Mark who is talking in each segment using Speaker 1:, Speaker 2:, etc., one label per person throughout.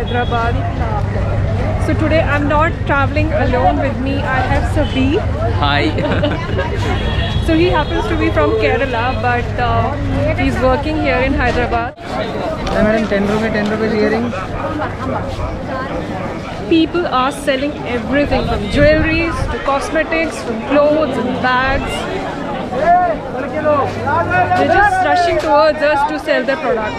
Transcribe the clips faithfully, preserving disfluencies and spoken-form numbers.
Speaker 1: Hyderabad. So today I'm not traveling alone. With me I have Sabir.
Speaker 2: Hi.
Speaker 1: So he happens to be from Kerala, but uh, he's working here in Hyderabad.
Speaker 3: Hey madam, ten rupees, ten rupees earring.
Speaker 1: People are selling everything from jewelries to cosmetics, from clothes and bags. They're just rushing towards us to sell their product.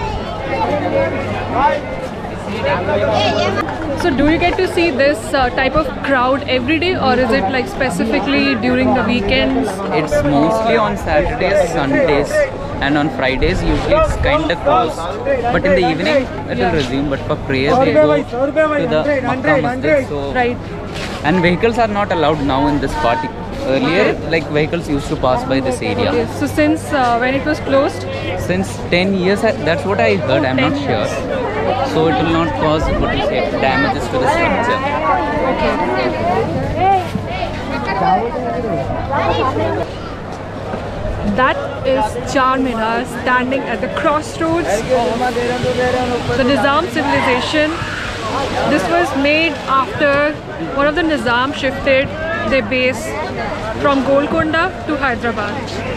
Speaker 1: So do you get to see this uh, type of crowd every day, or is it like specifically during the weekends?
Speaker 2: It's mostly on Saturdays, Sundays, and on Fridays usually it's kind of closed. But in the evening it will resume. But for prayer we go to the Makkah Masjid. So
Speaker 1: Right.
Speaker 2: and vehicles are not allowed now in this party. Earlier, like vehicles used to pass by this area.
Speaker 1: Okay. So since uh, when it was closed?
Speaker 2: Since ten years, I- that's what I heard. I'm not
Speaker 1: ten
Speaker 2: sure.
Speaker 1: years.
Speaker 2: So it will not cause what you say damages to the structure.
Speaker 1: Okay. That is Charminar standing at the crossroads of the Nizam civilization. This was made after one of the Nizam shifted their base from Golconda to Hyderabad.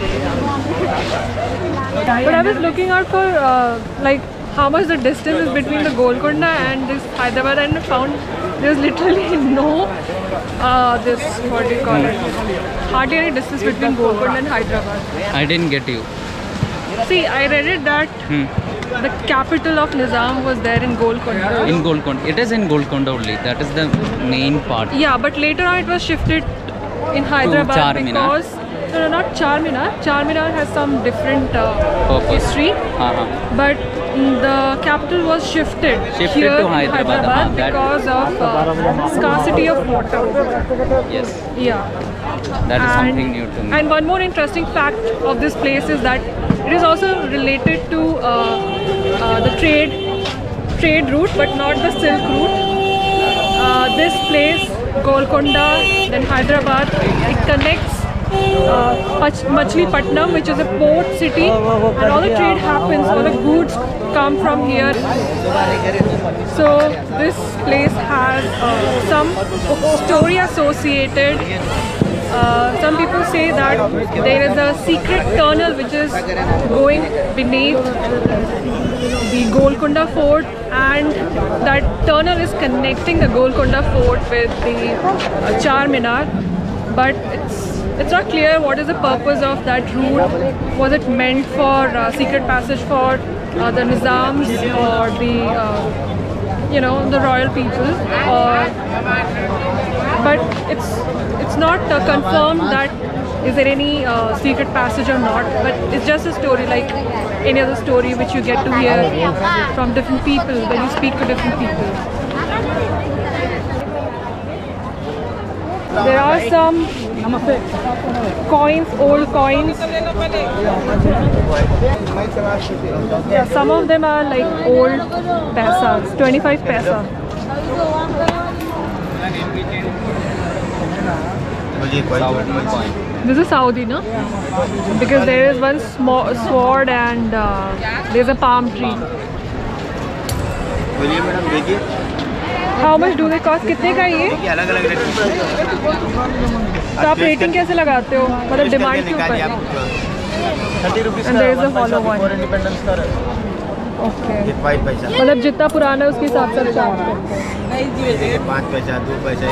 Speaker 1: But I was looking out for uh, like how much the distance is between the Golconda and this Hyderabad, and I found there's literally no uh, this, what do you call it, hardly any distance between Golconda and Hyderabad.
Speaker 2: I didn't get you.
Speaker 1: See, I read it that
Speaker 2: Hmm.
Speaker 1: the capital of Nizam was there in Golconda.
Speaker 2: In Golconda, it is in Golconda only. That is the main part.
Speaker 1: Yeah, but later on it was shifted in Hyderabad
Speaker 2: Charminar.
Speaker 1: because no, no, not Charminar. Charminar has some different uh,
Speaker 2: Purpose.
Speaker 1: history,
Speaker 2: Uh-huh.
Speaker 1: but mm, the capital was shifted,
Speaker 2: Shifted
Speaker 1: here
Speaker 2: to
Speaker 1: in
Speaker 2: Hyderabad, uh-huh, that-
Speaker 1: because of uh, scarcity of water.
Speaker 2: Yes,
Speaker 1: Yeah.
Speaker 2: that is
Speaker 1: And-
Speaker 2: something new to me.
Speaker 1: And one more interesting fact of this place is that it is also related to uh, uh, the trade trade route, but not the silk route. Uh, this place, Golconda, then Hyderabad, it connects uh, Pach- Machilipatnam, which is a port city, and all the trade happens, all the goods come from here. So this place has uh, some story associated. Uh, some people say that there is a secret tunnel which is going beneath the Golconda Fort, and that tunnel is connecting the Golconda Fort with the uh, Charminar. But it's it's not clear what is the purpose of that route. Was it meant for uh, secret passage for uh, the Nizams or the uh, you know the royal people, or but it's it's not uh, confirmed that is there any uh, secret passage or not, but it's just a story like any other story which you get to hear from different people when you speak to different people. There are some coins, old coins. Yeah, some of them are like old paisas, twenty-five paisa. This is Saudi, no? Because there is one small sword and uh, there's a palm tree. How much do they cost? कितने का ये? तो आप rating कैसे लगाते हो? मतलब demand के ऊपर? And there is a hollow one. Okay. मतलब जितना पुराना है उसके हिसाब से चार्ज करते हैं.
Speaker 3: पाँच पैसा, दो पैसा,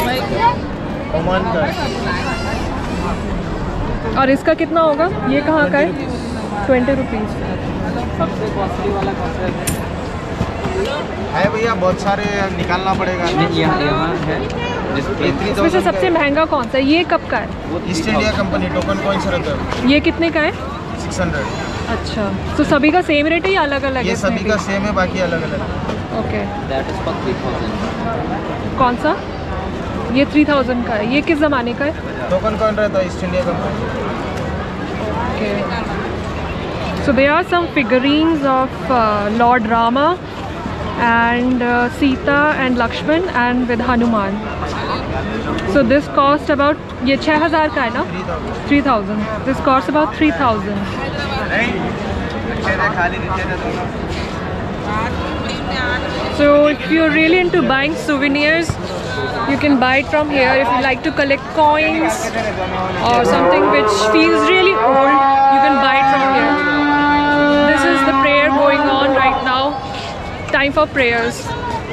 Speaker 1: और इसका कितना होगा? ये कहाँ का है? Twenty rupees.
Speaker 2: सबसे कॉस्टली वाला कौन सा
Speaker 3: है भैया? बहुत सारे निकालना पड़ेगा.
Speaker 2: यहाँ यहाँ है
Speaker 1: इसमें से सबसे महंगा कौन सा है? ये कब का है?
Speaker 3: East India Company token coins रहता है.
Speaker 1: ये कितने का है?
Speaker 3: Six hundred.
Speaker 1: अच्छा, तो सभी का सेम रेट है या अलग अलग है?
Speaker 3: ये सभी का सेम है, बाकी अलग अलग.
Speaker 1: Okay.
Speaker 2: That is for three thousand.
Speaker 1: कौन सा? ये थ्री थाउजेंड का है. ये किस ज़माने का है?
Speaker 3: टोकन कॉइन रहता है East India Company.
Speaker 1: Okay. So there are some figurines of uh, Lord Rama and uh, Sita and Lakshman and with Hanuman. So this cost about, ये छः हज़ार का है ना? three thousand. This costs about three thousand. So So if you're really into buying souvenirs, you can buy it from here. If you like to collect coins or something which feels really old, you can buy it from here. This is the prayer going on right now. Time for prayers.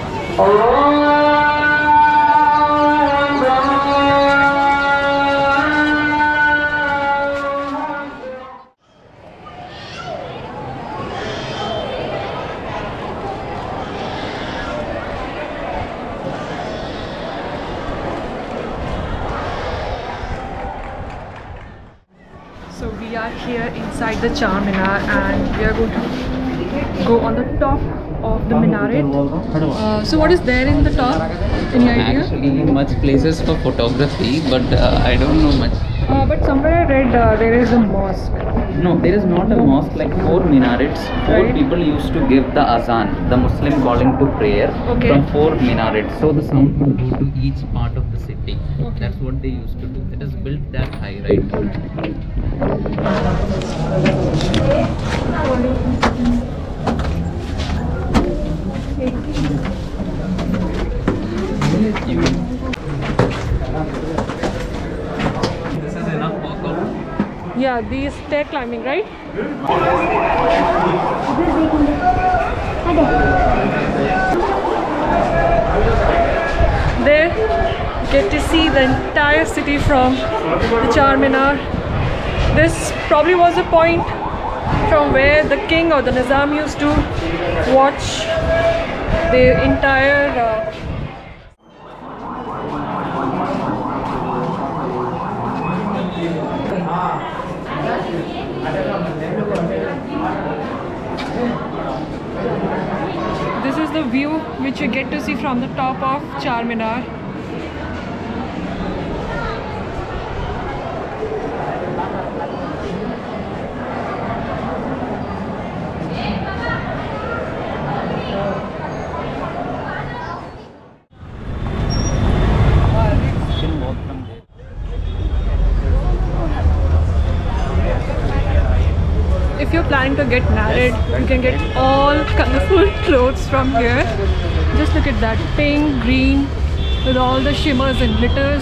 Speaker 1: So we are here inside the Charminar and we are going to go on the top of the minaret. Uh, so what is there in the top? Any idea?
Speaker 2: Actually, much places for photography, but uh, I don't know much.
Speaker 1: Uh, but somewhere I read uh, there is a mosque.
Speaker 2: No, there is not a mosque, like four minarets. Four
Speaker 1: Right.
Speaker 2: people used to give the azan, the Muslim calling to prayer,
Speaker 1: Okay.
Speaker 2: from four minarets. So the sound would go to each part of the city.
Speaker 1: Okay.
Speaker 2: That's what they used to do. It is built that high, right? This is enough workout.
Speaker 1: Yeah, these stair climbing, right? There, you get to see the entire city from the Charminar. This probably was a point from where the king or the Nizam used to watch the entire uh, this is the view which you get to see from the top of Charminar.
Speaker 2: You can walk from there.
Speaker 1: If you're planning to get married, you can get all colorful clothes from here. Just look at that, pink, green, with all the shimmers and glitters.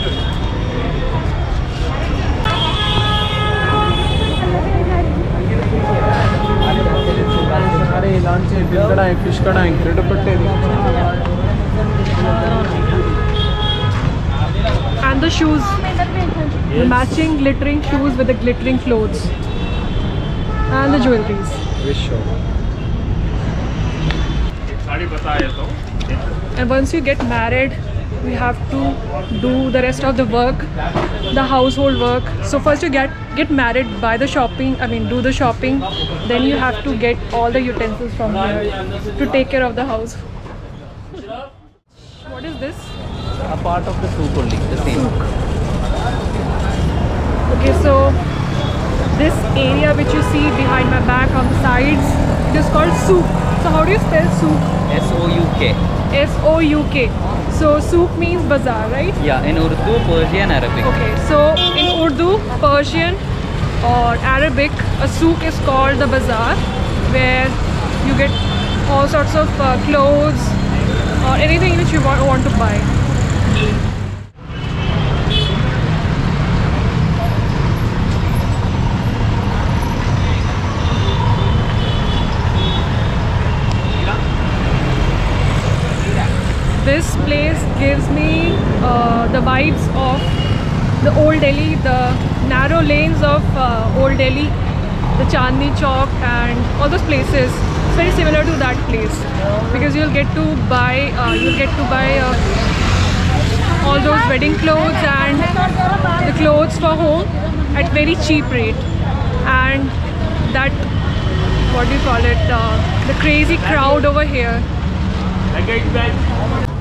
Speaker 1: And the shoes, the matching glittering shoes with the glittering clothes. And the jewelries. And once you get married, we have to do the rest of the work, the household work. So first you get get married, buy the shopping, I mean do the shopping, then you have to get all the utensils from here to take care of the house. What is this?
Speaker 2: A part of the soup only, the same.
Speaker 1: Okay, so this area which you see behind my back on the sides, it is called souk. So how do you spell souk?
Speaker 2: S O U K.
Speaker 1: S O U K. So souk means bazaar, right?
Speaker 2: Yeah, in Urdu, Persian, Arabic.
Speaker 1: Okay, so in Urdu, Persian or Arabic, a souk is called the bazaar, where you get all sorts of uh, clothes or anything which you want, want to buy. This place gives me uh, the vibes of the old Delhi, the narrow lanes of uh, old Delhi, the Chandni Chowk and all those places. It's very similar to that place because you'll get to buy, uh, you'll get to buy uh, all those wedding clothes and the clothes for home at very cheap rate. And that, what do you call it, uh, the crazy crowd over here.